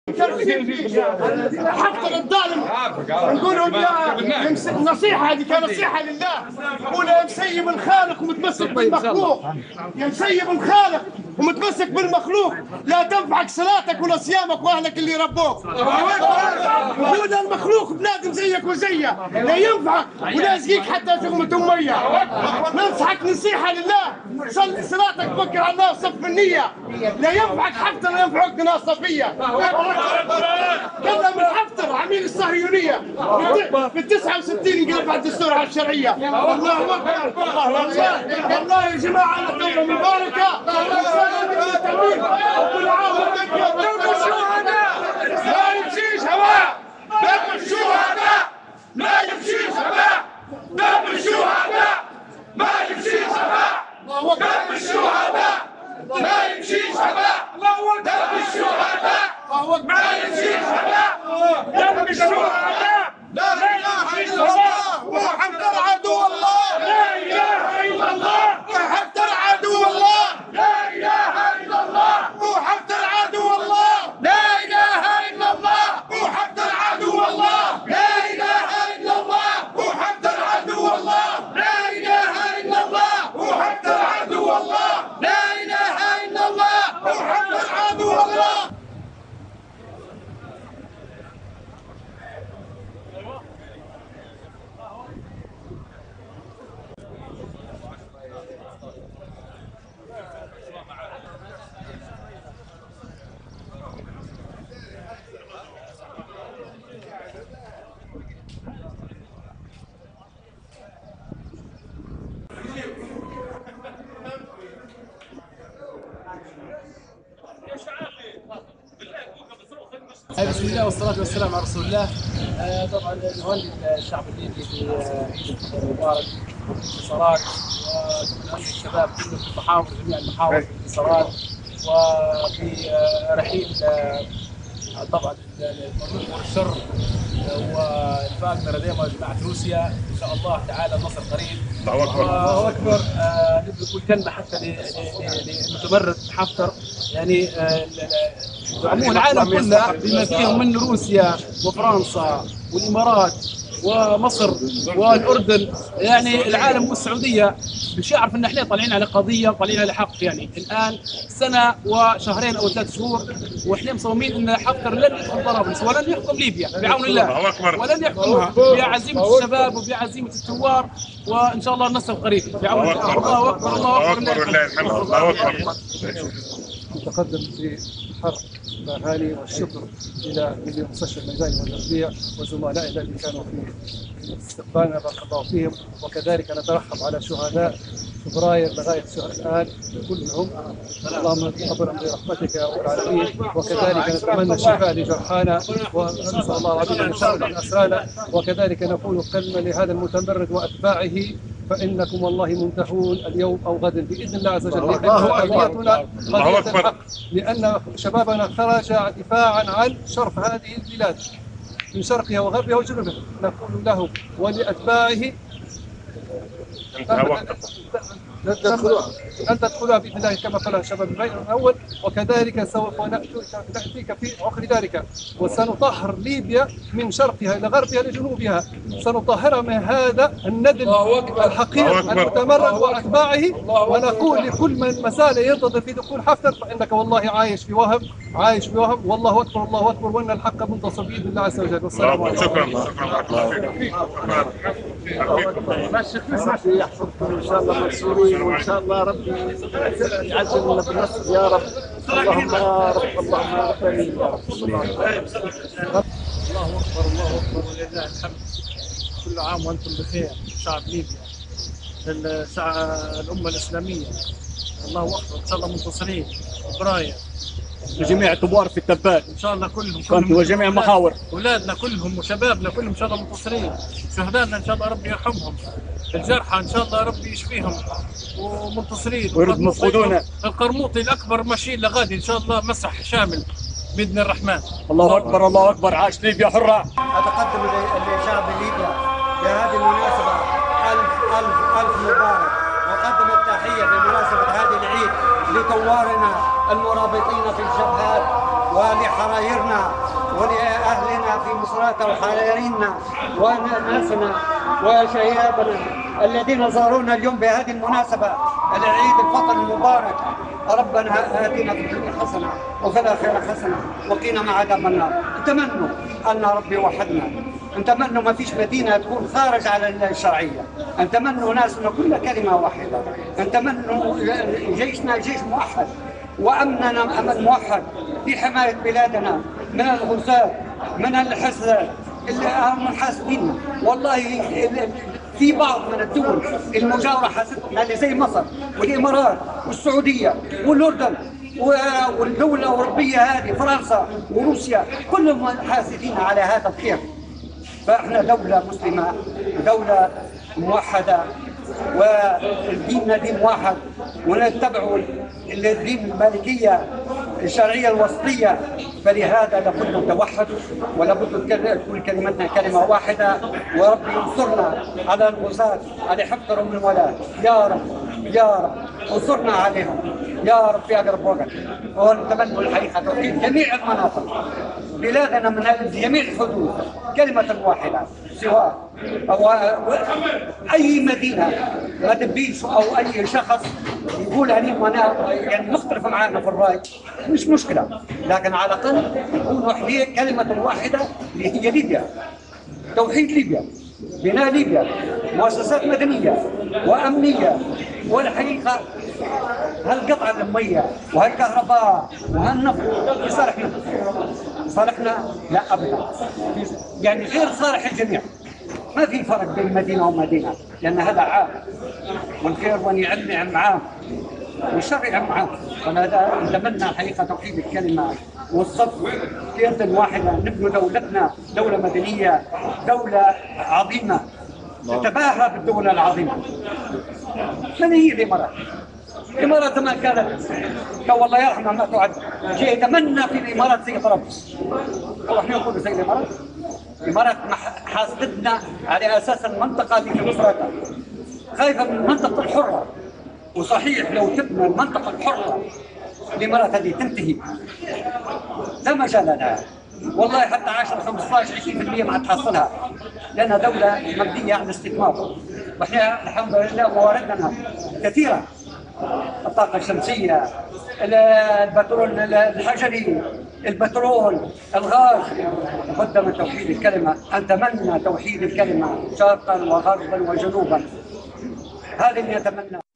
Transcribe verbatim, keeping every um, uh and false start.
حتى الظالم نقولوا النصيحه هذه كنصيحه لله، نقول يا مسيب الخالق ومتمسك بالمخلوق، يا مسيب الخالق ومتمسك بالمخلوق، لا تنفعك صلاتك ولا صيامك واهلك اللي ربوك. نقول المخلوق بنادم زيك وزيه، لا ينفعك ولا يسقيك حتى شغمة ميه. ننصحك نصيحه لله، صلي صلاتك بكر على الله وصف النيه، لا ينفعك حفتر لا ينفعك ناس صفيه. كذا من حفتر عميل الصهيونيه في التسعة وستين انقلب على الدستور على الشرعيه. الله اكبر، والله يا جماعه على ثوره مباركه. وكل عام وانتم بخير. الشهداء لا يمشيش هواء، دم الشهداء لا يمشيش هواء، دم الشهداء ما يمشيش هواء، دم الشهداء لا يمشيش هواء، دم الشهداء ما يمشيش هواء، دم الشهداء لا اله الا الله وحفتر عدو الله، لا اله الا الله وحفتر عدو الله، لا اله الا الله وحفتر عدو الله، لا اله الا الله وحفتر عدو الله، لا اله الا الله وحفتر عدو الله، لا اله الا الله وحفتر عدو الله، لا اله الا الله وحفتر عدو الله. بسم الله والصلاة والسلام على رسول الله. آه طبعا نهنئ الشعب الليبي بعيد المبارك والانتصارات، ونهنئ الشباب كلهم في المحاور، جميع المحاور في الانتصارات وفي آه رحيل آه طبعا الممر والشر والفاقمة ديما جماعة روسيا. ان شاء الله تعالى النصر قريب. الله اكبر الله اكبر. آه نبي نقول كلمة حتى للمتمرد حفتر، يعني آه عموما العالم كله بما فيهم من روسيا وفرنسا والامارات ومصر والاردن، يعني العالم والسعوديه باش يعرف ان احنا طالعين على قضيه وطالعين على حق. يعني الان سنه وشهرين او ثلاث شهور واحنا مصممين ان حفتر لن يدخل طرابلس ولن يحكم ليبيا بعون الله، ولن يحكمها بعزيمه الشباب وبعزيمه الثوار، وان شاء الله النصر قريب بعون الله. الله اكبر، الله اكبر، الله الحمد، الله اكبر. نتقدم في حرب الاهالي والشكر الى مدير مستشفى الميداني والغربيه وزملائه الذين كانوا في استقبالنا بارك الله فيهم، وكذلك نترحم على شهداء فبراير لغايه الان كلهم. اللهم تقبلهم برحمتك يا رب العالمين، وكذلك نتمنى الشفاء لجرحانا ونسال الله العظيم ان يشفي اسرانا، وكذلك نقول كلمه لهذا المتمرد واتباعه، فإنكم والله منتهون اليوم أو غدا بإذن الله عز وجل، لأنه قضيتنا قضية الحق، لأن شبابنا خرج دفاعا عن شرف هذه البلاد من شرقها وغربها وجنوبها. نقول له ولأتباعه لن تدخلها باذن الله كما قال الشباب البيت الاول، وكذلك سوف ناتيك في عقر ذلك، وسنطهر ليبيا من شرقها الى غربها لجنوبها، سنطهرها من هذا الندل الحقير المتمرد واتباعه. ونقول لكل من ما زال ينتظر في دخول حفتر فانك والله عايش في وهم، عايش في وهم. والله اكبر، الله اكبر، وان الحق منتصر باذن الله عز وجل. والسلام عليكم. شكرا شكرا. يحفظكم ان شاء الله منصورين، وان شاء الله ربي يعجل لنا بالنصر يا رب. اللهم يا رب، اللهم يا رب، امين يا رب. الله اكبر، الله اكبر ولله الحمد. كل عام وانتم بخير شعب ليبيا، الامه الاسلاميه. الله اكبر، ان شاء الله منتصرين. فبراير وجميع الثوار في التبات ان شاء الله كلهم كلهم وجميع المحاور، اولادنا كلهم وشبابنا كلهم ان شاء الله منتصرين. شهدائنا ان شاء الله ربي يرحمهم، الجرحى ان شاء الله ربي يشفيهم ومنتصرين. ويرد مفقودونا. القرموطي الاكبر ماشيين لغادي ان شاء الله مسح شامل باذن الرحمن. الله اكبر، الله اكبر، عاش ليبيا حره. اتقدم لشعب ليبيا بهذه المناسبه الف الف الف مبارك، واقدم التحيه بمناسبه هذه العيد لثوارنا المرابطين في الجبهات ولحرايرنا ولأهلنا في مصراتة وحرايرنا وناسنا وشيابنا الذين زارونا اليوم بهذه المناسبة العيد الفطر المبارك. ربنا آتنا في الدنيا حسنة وفي الآخرة حسنة وقنا مع عذاب النار. نتمنوا أن ربي وحدنا، نتمنوا ما فيش مدينة تكون خارج على الشرعية، نتمنوا ناسنا كل كلمة واحدة، نتمنوا جيشنا جيش موحد وأمننا أمن موحد في حماية بلادنا من الغزاة من الحسد المحاسدين. والله في بعض من الدول المجاورة حاسدنا اللي زي مصر والإمارات والسعودية والأردن والدول الأوروبية هذه فرنسا وروسيا كلهم حاسدين على هذا الخير. فإحنا دولة مسلمة دولة موحدة وديننا دين واحد ونتبع الدين المالكية الشرعية الوسطية. فلهذا لابد أن نتوحد ولابد تكون كلمتنا كلمة واحدة. وربي ينصرنا على الغزاة اللي حفظهم من ولاة يا رب يا رب انصرنا عليهم يا رب في أقرب وقت. ونتمنى الحقيقة توحيد جميع المناطق بلادنا من جميع الحدود كلمة واحدة سواء أو أي مدينة ما تبيش أو أي شخص يقول أنا يعني مختلف معانا في الرأي مش مشكلة، لكن على الأقل نكون احنا كلمة واحدة اللي هي ليبيا، توحيد ليبيا، بناء ليبيا، مؤسسات مدنية وأمنية. والحقيقة هالقطع المية وهالكهرباء وهالنفط في صالحنا صالحنا لا أبدا، يعني غير صالح الجميع. ما في فرق بين مدينة ومدينة لأن هذا عام والخير وأن يعم معاه والشر يعم معاه. فلهذا نتمنى حقيقة توحيد الكلمة والصف في يد واحدة نبني دولتنا دولة مدنية دولة عظيمة تتباهى بالدولة العظيمة. من هي الإمارات؟ الإمارات ما كانت والله يرحمها ما تعد شيء. يتمنى في الإمارات زي طرابلس ونحن نقول زي الإمارات. الإمارات حاسدتنا على أساس المنطقة اللي في مصراتها خايفة من المنطقة الحرة. وصحيح لو تبنى المنطقة الحرة الإمارات هذه تنتهي لا مجال لها والله حتى عشرة خمسة عشر عشرين بالمئة ما تحصلها لأنها دولة مبنية على الاستثمار. وإحنا الحمد لله مواردنا كثيرة، الطاقة الشمسية، البترول الحجري، البترول، الغاز. لابد من توحيد الكلمة. أتمنى توحيد الكلمة شرقا وغربا وجنوبا. هذا اللي أتمنى.